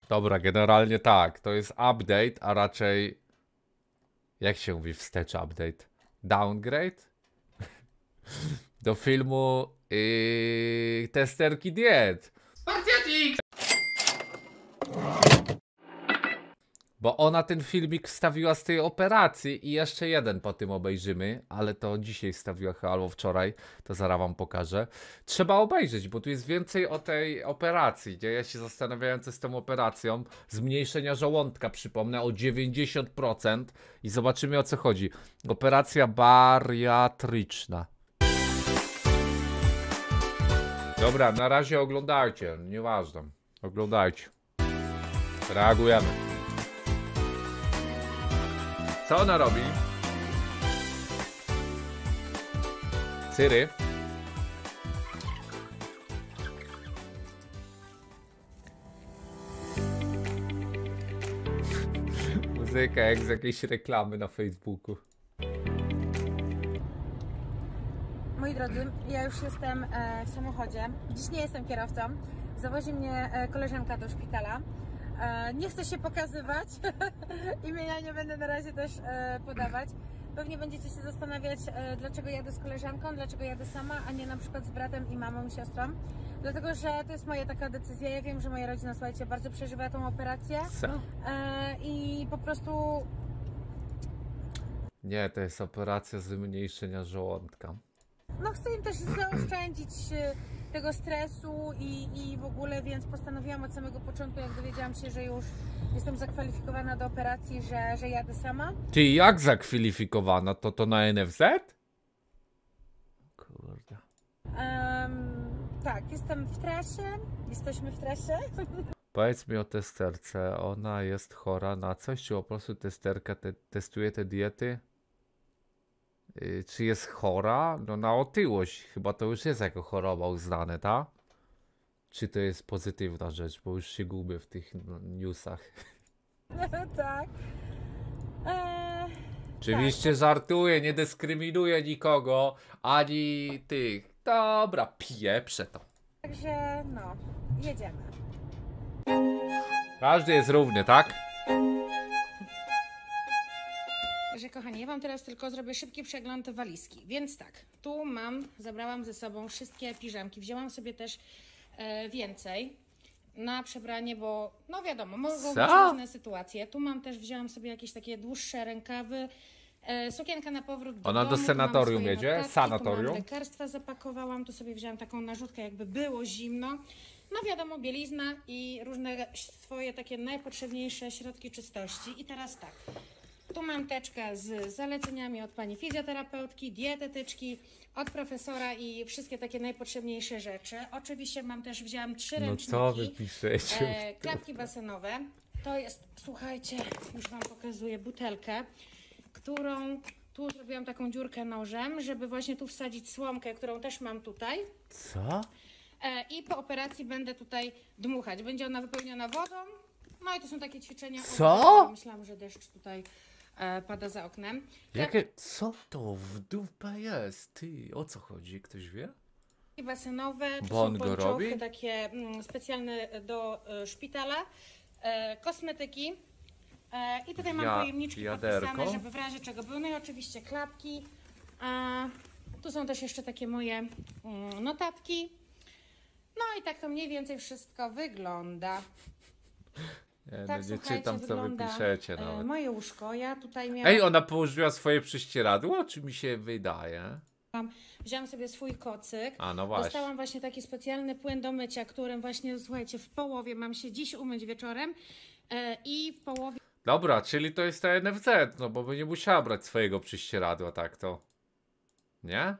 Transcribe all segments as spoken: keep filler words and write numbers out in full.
Dobra, generalnie tak. To jest update, a raczej... Jak się mówi wstecz update? Downgrade? Do filmu yy, testerki diet. Spartiatik! Bo ona ten filmik wstawiła z tej operacji i jeszcze jeden po tym obejrzymy, ale to dzisiaj wstawiła chyba albo wczoraj, to zaraz wam pokażę. Trzeba obejrzeć, bo tu jest więcej o tej operacji, gdzie ja się zastanawiałem co z tą operacją. Zmniejszenia żołądka, przypomnę, o dziewięćdziesiąt procent i zobaczymy o co chodzi. Operacja bariatryczna. Dobra, na razie oglądajcie, nieważne. Oglądajcie. Reagujemy. Co ona robi? Syry. Muzyka jak z jakiejś reklamy na Facebooku. Moi drodzy, ja już jestem e, w samochodzie. Dziś nie jestem kierowcą. Zawozi mnie e, koleżanka do szpitala. E, nie chcę się pokazywać. Imienia nie będę na razie też e, podawać. Pewnie będziecie się zastanawiać, e, dlaczego jadę z koleżanką, dlaczego jadę sama, a nie na przykład z bratem i mamą i siostrą. Dlatego, że to jest moja taka decyzja. Ja wiem, że moja rodzina, słuchajcie, bardzo przeżywa tą operację. Co? E, I po prostu... Nie, to jest operacja zmniejszenia żołądka. No chcę im też zaoszczędzić tego stresu i, i w ogóle, więc postanowiłam od samego początku, jak dowiedziałam się, że już jestem zakwalifikowana do operacji, że, że jadę sama. Ty jak zakwalifikowana? To to na N F Z? Kurde. Um, tak, jestem w trasie, jesteśmy w trasie. Powiedz mi o testerce, ona jest chora na coś, czy po prostu testerka te, testuje te diety? Yy, czy jest chora? No na otyłość, chyba to już jest jako choroba uznane, tak? Czy to jest pozytywna rzecz, bo już się gubię w tych no, newsach. Tak. Eee, Oczywiście tak. Żartuję, nie dyskryminuję nikogo, ani tych. Dobra, pieprzę to. Także no, jedziemy. Każdy jest równy, tak? Także kochani, ja wam teraz tylko zrobię szybki przegląd walizki. Więc tak, tu mam, zabrałam ze sobą wszystkie piżamki. Wzięłam sobie też e, więcej na przebranie, bo no wiadomo, mogą być różne sytuacje. Tu mam też, wzięłam sobie jakieś takie dłuższe rękawy, e, sukienka na powrót do Ona domu. do senatorium tu mam jedzie? notatki, Sanatorium? Tu mam lekarstwa zapakowałam, tu sobie wzięłam taką narzutkę, jakby było zimno. No wiadomo, bielizna i różne swoje takie najpotrzebniejsze środki czystości. I teraz tak. Tu mam teczkę z zaleceniami od pani fizjoterapeutki, dietetyczki, od profesora i wszystkie takie najpotrzebniejsze rzeczy. Oczywiście mam też, wzięłam trzy No ręczniki, co wy piszecie? e, klapki basenowe. To jest, słuchajcie, już wam pokazuję butelkę, którą tu zrobiłam taką dziurkę nożem, żeby właśnie tu wsadzić słomkę, którą też mam tutaj. Co? E, I po operacji będę tutaj dmuchać. Będzie ona wypełniona wodą. No i to są takie ćwiczenia. Co? Myślałam, że deszcz tutaj e, pada za oknem. Jakie, co to w dupę jest? Ty, o co chodzi? Ktoś wie? I basenowe, to Bo on są go pończochy robi? takie mm, specjalne do e, szpitala, e, kosmetyki e, i tutaj mam Ja- pojemniczki jaderko. podpisane, żeby w razie czego były. No i oczywiście klapki. E, tu są też jeszcze takie moje mm, notatki. No i tak to mniej więcej wszystko wygląda. Nie, no Tak, nie słuchajcie, czytam co wy wygląda piszecie e, nawet. moje łóżko. Ja tutaj miałam... Ej, ona położyła swoje prześcieradło, czy mi się wydaje? Wziąłam sobie swój kocyk. A, no właśnie. Dostałam właśnie taki specjalny płyn do mycia, którym właśnie, słuchajcie, w połowie mam się dziś umyć wieczorem e, i w połowie... Dobra, czyli to jest ta N F Z, no bo by nie musiała brać swojego prześcieradła, tak to. Nie?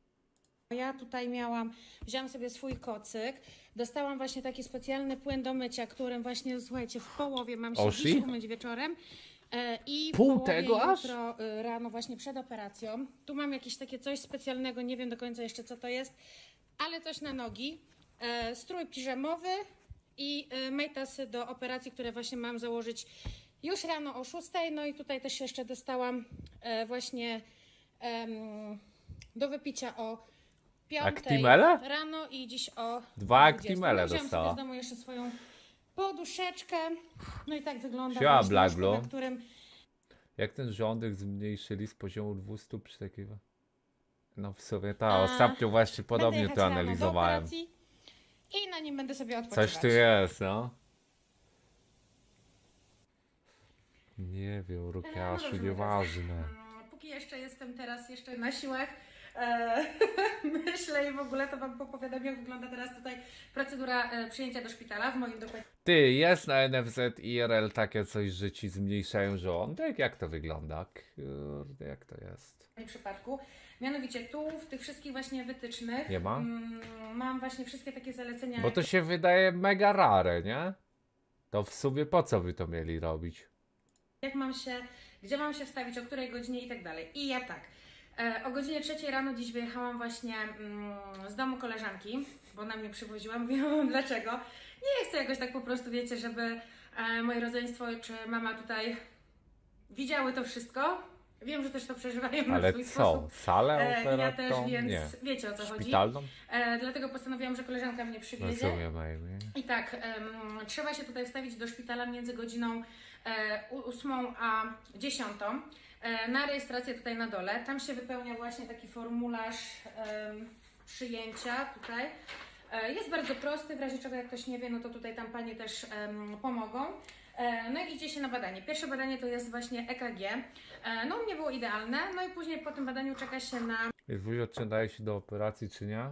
Ja tutaj miałam, wziąłam sobie swój kocyk, dostałam właśnie taki specjalny płyn do mycia, którym właśnie, słuchajcie, w połowie mam się Oshi? dziś umyć wieczorem e, i w Pół połowie tego aż? jutro e, rano właśnie przed operacją. Tu mam jakieś takie coś specjalnego, nie wiem do końca jeszcze co to jest, ale coś na nogi. E, strój piżamowy i e, majtasy do operacji, które właśnie mam założyć już rano o szóstej. No i tutaj też jeszcze dostałam e, właśnie em, do wypicia o piątej Actimele? rano i dziś o Dwa dwudziestej. Actimele Wziąłam dostała. sobie z domu jeszcze swoją poduszeczkę. No i tak wygląda Siema, właśnie łóżko, Blaglo. na którym Jak ten żołądek zmniejszyli z poziomu dwustu przy takiego... No w sumie tak, A, ostatnio właśnie będę podobnie jechać to rano do analizowałem. operacji i na nim będę sobie odpoczywać. Coś tu jest, no. Nie wiem, E, no Rukiaszu, dobrze, moi nieważne. drodzy. Póki jeszcze jestem teraz jeszcze na siłach, e, myślę i w ogóle to wam opowiadam, jak wygląda teraz tutaj procedura e, przyjęcia do szpitala w moim dokładnie Ty, jest na N F Z I R L takie coś, że ci zmniejszają żołądek? Jak to wygląda? Kurde, jak to jest? przypadku. Mianowicie tu w tych wszystkich właśnie wytycznych Nie ma? mm, mam właśnie wszystkie takie zalecenia. Bo to się wydaje mega rare, nie? To w sumie po co by to mieli robić? Jak mam się, gdzie mam się wstawić, o której godzinie i tak dalej. I ja tak. E, o godzinie trzeciej rano dziś wyjechałam właśnie mm, z domu koleżanki, bo ona mnie przywoziła. Mówiłam dlaczego. Nie chcę jakoś tak po prostu, wiecie, żeby e, moje rodzeństwo czy mama tutaj widziały to wszystko. Wiem, że też to przeżywają na Ale swój co? sposób. Salę E, operatą? ja też, więc Nie. wiecie o co chodzi. Szpitalną? E, dlatego postanowiłam, że koleżanka mnie przywiezie. Rozumiem, Amy. I tak, em, trzeba się tutaj wstawić do szpitala między godziną e, ósmą a dziesiątą e, na rejestrację tutaj na dole. Tam się wypełnia właśnie taki formularz em, przyjęcia tutaj. E, jest bardzo prosty, w razie czego jak ktoś nie wie, no to tutaj tam panie też em, pomogą. E, no i idzie się na badanie. Pierwsze badanie to jest właśnie E K G. E, no u mnie było idealne, no i później po tym badaniu czeka się na Jest wuj, czy daje się do operacji, czy nie?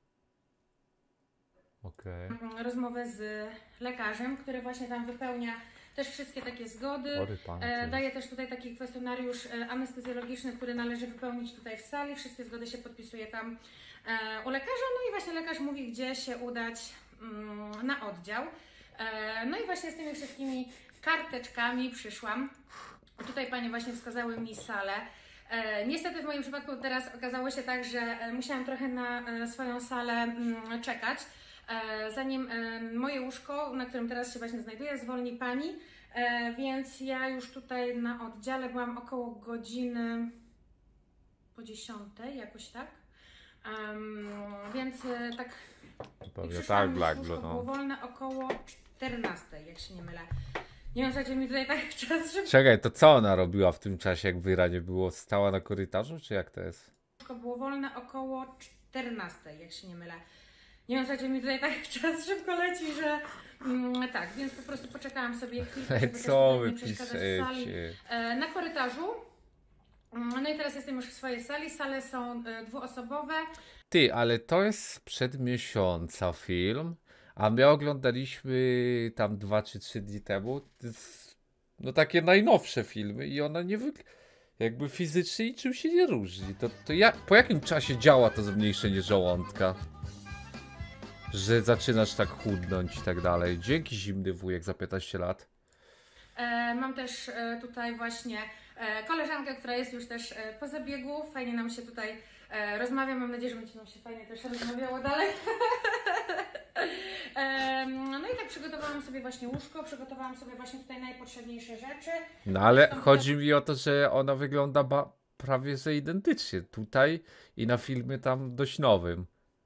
Okej. mm, rozmowę z lekarzem, który właśnie tam wypełnia też wszystkie takie zgody. Chory pan. E, ty. daje też tutaj taki kwestionariusz e, anestezjologiczny, który należy wypełnić tutaj w sali. Wszystkie zgody się podpisuje tam e, u lekarza. No i właśnie lekarz mówi, gdzie się udać mm, na oddział. E, no i właśnie z tymi wszystkimi karteczkami przyszłam. Tutaj panie właśnie wskazały mi salę. E, niestety w moim przypadku teraz okazało się tak, że e, musiałam trochę na e, swoją salę mm, czekać. E, zanim e, moje łóżko, na którym teraz się właśnie znajduję, zwolni pani, e, więc ja już tutaj na oddziale byłam około godziny po dziesiątej, jakoś tak. Em, więc e, tak i Pewnie przyszłam, tak, już Black łóżko Blue, było no. wolne około czternastej, jak się nie mylę. Nie wiem, słuchajcie, mi tutaj tak czas szybko Czekaj, to co ona robiła w tym czasie, jak wyra nie było? Stała na korytarzu, czy jak to jest? było wolne około czternastej, jak się nie mylę. Nie wiem, słuchajcie, mi tutaj tak czas szybko leci, że mm, tak, więc po prostu poczekałam sobie chwilkę, żeby też Co tutaj wy nie przeszkadzać w sali. piszecie? E, na korytarzu. Mm, No i teraz jestem już w swojej sali. Sale są e, dwuosobowe. Ty, ale to jest sprzed miesiąca film, a my oglądaliśmy tam dwa czy trzy dni temu, to jest, no takie najnowsze filmy i ona nie wy... jakby fizycznie niczym się nie różni. To, to ja... po jakim czasie działa to zmniejszenie żołądka? Że zaczynasz tak chudnąć i tak dalej. Dzięki zimny wujek za piętnaście lat. E, mam też e, tutaj właśnie e, koleżankę, która jest już też e, po zabiegu. Fajnie nam się tutaj e, rozmawia. Mam nadzieję, że będzie nam się fajnie też rozmawiało dalej. e, no i tak przygotowałam sobie właśnie łóżko, przygotowałam sobie właśnie tutaj najpotrzebniejsze rzeczy. No ale Są chodzi mi o to, że ona wygląda ba... prawie że identycznie tutaj i na filmie tam dość nowym.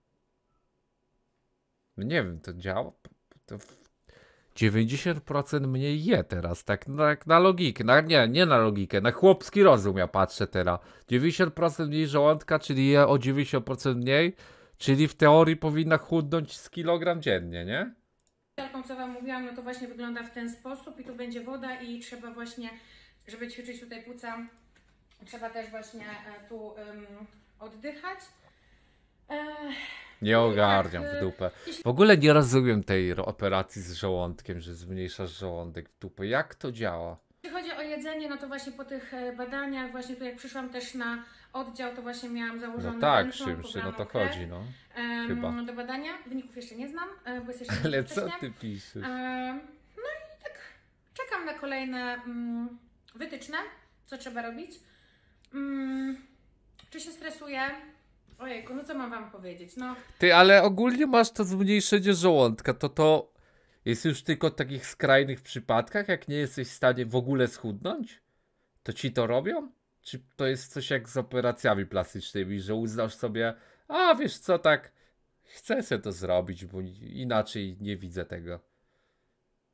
No nie wiem, to działa? To w- dziewięćdziesiąt procent mniej je teraz, tak na, tak na logikę, na, nie, nie na logikę, na chłopski rozum ja patrzę teraz. dziewięćdziesiąt procent mniej żołądka, czyli je o dziewięćdziesiąt procent mniej, czyli w teorii powinna chudnąć z kilogram dziennie, nie? Taką, co Wam mówiłam, no to właśnie wygląda w ten sposób i tu będzie woda i trzeba właśnie, żeby ćwiczyć tutaj płuca, trzeba też właśnie e, tu ym, oddychać. E, Nie ogarniam tak, w y, dupę. jeśli- W ogóle nie rozumiem tej ro- operacji z żołądkiem, że zmniejszasz żołądek w dupę. Jak to działa? Jeśli chodzi o jedzenie, no to właśnie po tych e, badaniach, właśnie tu jak przyszłam też na oddział, to właśnie miałam założone No tak, tętną, czym się, no to pobraną krew, chodzi, no. em, chyba. do badania. Wyników jeszcze nie znam, e, bo jest jeszcze Ale nie co wcześnie. ty piszesz? Em, No i tak czekam na kolejne mm, wytyczne, co trzeba robić. Mm, czy się stresuję? Ojejku, no co mam Wam powiedzieć? No, Ty, ale ogólnie masz to zmniejszenie żołądka, to to jest już tylko w takich skrajnych przypadkach, jak nie jesteś w stanie w ogóle schudnąć? To ci to robią? Czy to jest coś jak z operacjami plastycznymi, że uznasz sobie, a wiesz co, tak, chcę sobie to zrobić, bo inaczej nie widzę tego.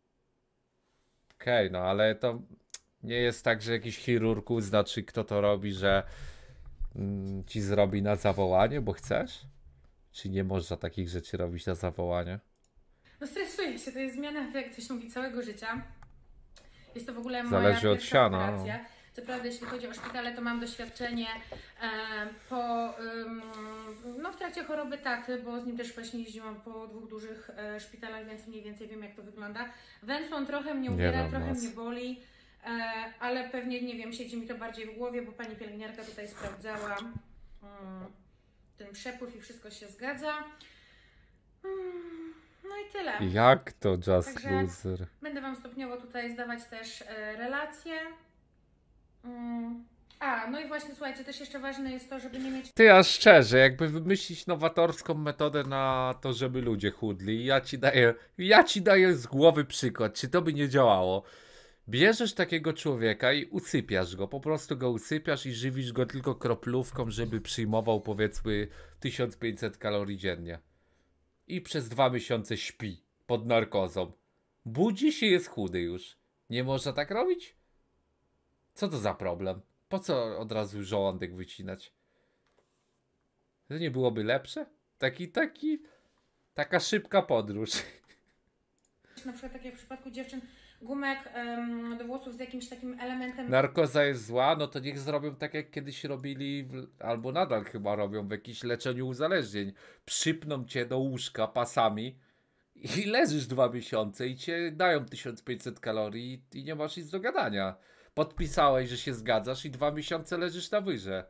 Okej, okay, no ale to nie jest tak, że jakiś chirurg uzna, czy kto to robi, że mm, ci zrobi na zawołanie, bo chcesz? Czy nie można takich rzeczy robić na zawołanie? No stresuję się, to jest zmiana, jak ktoś mówi, całego życia. Jest to w ogóle moja Zależy od pierwsza siana. operacja. Co prawda, jeśli chodzi o szpitale, to mam doświadczenie e, po, ym, no, w trakcie choroby taty, bo z nim też właśnie jeździłam po dwóch dużych e, szpitalach, więc mniej więcej wiem, jak to wygląda. Wętlon trochę mnie uwiera, Nie trochę nas. mnie boli, e, ale pewnie, nie wiem, siedzi mi to bardziej w głowie, bo pani pielęgniarka tutaj sprawdzała mm, ten przepływ i wszystko się zgadza. Mm, no i tyle. Jak to Just Także Loser? Będę Wam stopniowo tutaj zdawać też e, relacje. Mm. A, no i właśnie słuchajcie, też jeszcze ważne jest to, żeby nie mieć... Ty, a szczerze, jakby wymyślić nowatorską metodę na to, żeby ludzie chudli, ja ci daję, ja ci daję z głowy przykład, czy to by nie działało? Bierzesz takiego człowieka i usypiasz go, po prostu go usypiasz i żywisz go tylko kroplówką, żeby przyjmował powiedzmy tysiąc pięćset kalorii dziennie. I przez dwa miesiące śpi pod narkozą. Budzi się, jest chudy już. Nie można tak robić? Co to za problem? Po co od razu żołądek wycinać? To nie byłoby lepsze? Taki, taki, taka szybka podróż. Na przykład tak jak w przypadku dziewczyn, gumek ym, do włosów z jakimś takim elementem... Narkoza jest zła, no to niech zrobią tak jak kiedyś robili, w, albo nadal chyba robią w jakimś leczeniu uzależnień. Przypną cię do łóżka pasami i leżysz dwa miesiące i cię dają tysiąc pięćset kalorii i nie masz nic do gadania. Podpisałeś, że się zgadzasz i dwa miesiące leżysz na wyże.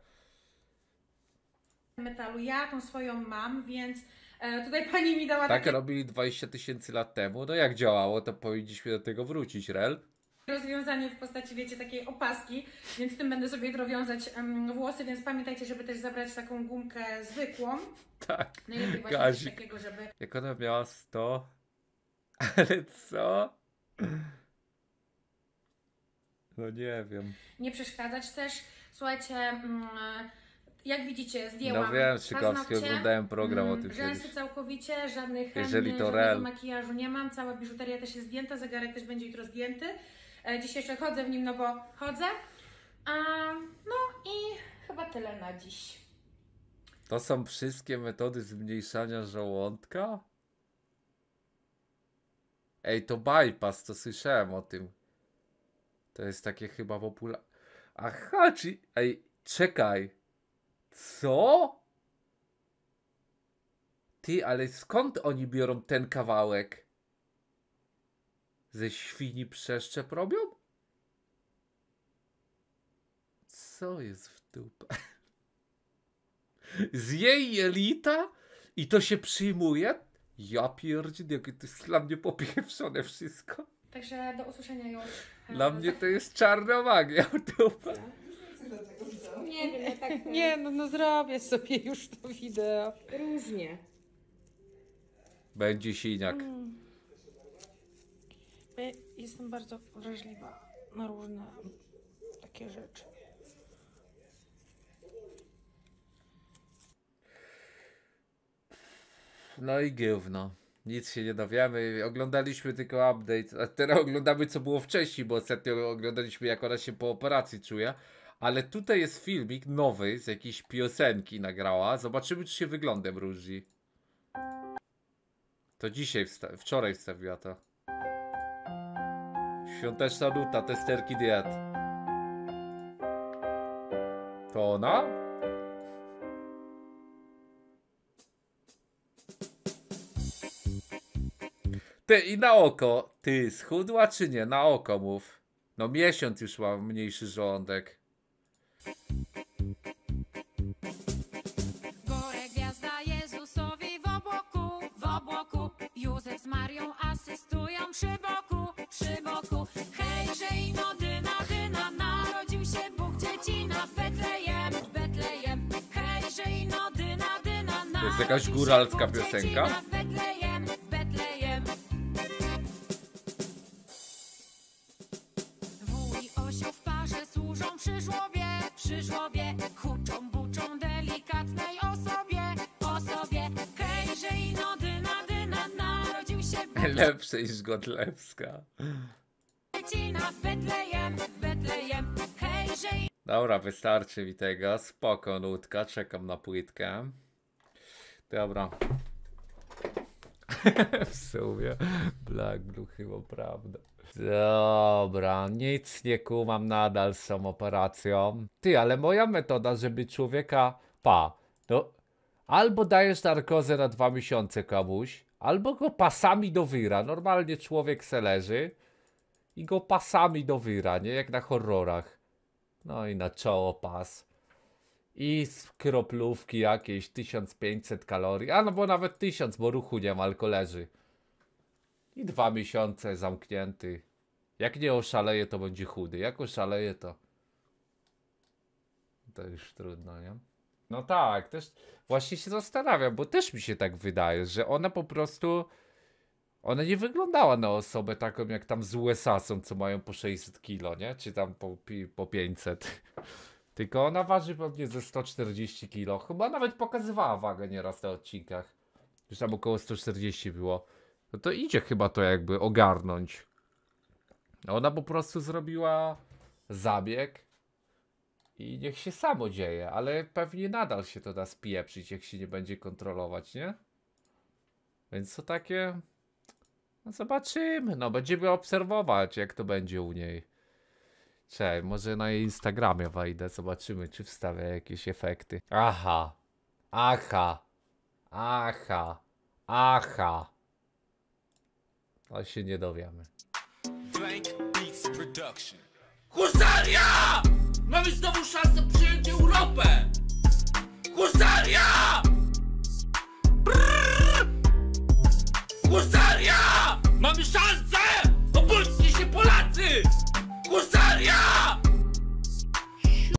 metalu. Ja tą swoją mam, więc e, tutaj pani mi dała Tak takie robili dwadzieścia tysięcy lat temu. No jak działało, to powinniśmy do tego wrócić, rel. rozwiązanie w postaci, wiecie, takiej opaski, więc tym będę sobie dowiązać um, włosy, więc pamiętajcie, żeby też zabrać taką gumkę zwykłą. Tak. Najlepiej właśnie Gazik. coś takiego, żeby... Jak ona miała sto? Ale co? No nie wiem. nie przeszkadzać też. Słuchajcie, mm, jak widzicie, zdjęłam No wiem, Szykowski, paznokcie, oglądałem program o mm, tym rzęsy kiedyś. całkowicie, żadnych Jeżeli to żadnego rel. makijażu nie mam, cała biżuteria też jest zdjęta, zegarek też będzie jutro zdjęty. E, Dziś jeszcze chodzę w nim, no bo chodzę. A, no i chyba tyle na dziś. To są wszystkie metody zmniejszania żołądka? Ej, to bypass, to słyszałem o tym. To jest takie chyba popularne. Aha, czy... Ej, czekaj. Co? Ty, ale skąd oni biorą ten kawałek? Ze świni przeszczep robią? Co jest w dupę? Z jej jelita? I to się przyjmuje? Ja pierdzielę, jakie to jest dla mnie popieprzone wszystko. Także do usłyszenia już. e, Dla mnie to jest czarna magia. Dupa. Nie wiem, no tak. Nie, no, no zrobię sobie już to wideo. Różnie. Będzie siniak. Ja jestem bardzo wrażliwa na różne takie rzeczy. No i gówno. Nic się nie dowiemy. Oglądaliśmy tylko update. A teraz oglądamy, co było wcześniej, bo ostatnio oglądaliśmy, jak ona się po operacji czuje. Ale tutaj jest filmik nowy z jakiejś piosenki nagrała. Zobaczymy, czy się wyglądem różni. To dzisiaj, wsta wczoraj wstawiła to. Świąteczna nuta, testerki diet. To ona? Ty i na oko. Ty schudła czy nie? Na oko mów. No miesiąc już mam mniejszy żołądek. Górę gwiazda Jezusowi w obłoku, w obłoku. Józef z Marią asystują przy boku, przy boku. Hejże i no dyna, dyna, narodził się Bóg dziecina w Betlejem, w Betlejem. Hejże i no dyna, dyna, To jest jakaś góralska piosenka? w Betlejem, w Betlejem. Wuj osioł w parze służą przy żłobie, przy żłobie. Huczą, buczą delikatnej osobie, osobie. Hejże i no dyna, dyna, narodził się Bóg Lepsze niż Godlewska. dziecina dyna w Betlejem, w Betlejem. Hejże i Dobra, wystarczy mi tego. Spoko, nutka, czekam na płytkę. Dobra. W sumie Black Blue chyba prawda. Dobra, nic nie kumam nadal z tą operacją. Ty, ale moja metoda, żeby człowieka... Pa, no... Albo dajesz narkozę na dwa miesiące komuś, albo go pasami do wyra. Normalnie człowiek se leży i go pasami do wyra, nie? Jak na horrorach. No i na czoło pas. I z kroplówki jakieś tysiąc pięćset kalorii. A no bo nawet tysiąc, bo ruchu nie ma, tylko leży. I dwa miesiące zamknięty. Jak nie oszaleje, to będzie chudy. Jak oszaleje, to... To już trudno, nie? No tak, też właśnie się zastanawiam, bo też mi się tak wydaje, że ona po prostu... Ona nie wyglądała na osobę taką jak tam z U S A są, co mają po sześćset kilo, nie? Czy tam po, po pięćset. Tylko ona waży pewnie ze sto czterdzieści kilo. Chyba nawet pokazywała wagę nieraz na odcinkach. Już tam około sto czterdzieści było. No to idzie chyba to jakby ogarnąć. Ona po prostu zrobiła zabieg i niech się samo dzieje, ale pewnie nadal się to da spieprzyć, jak się nie będzie kontrolować, nie? Więc to takie... No zobaczymy, no będziemy obserwować, jak to będzie u niej. Cześć, może na jej Instagramie wejdę, zobaczymy, czy wstawia jakieś efekty. Aha, aha, aha, aha. To się nie dowiemy. Husaria! Mamy znowu szansę przyjąć Europę! Husaria! Brrr! Husaria! Mamy szansę!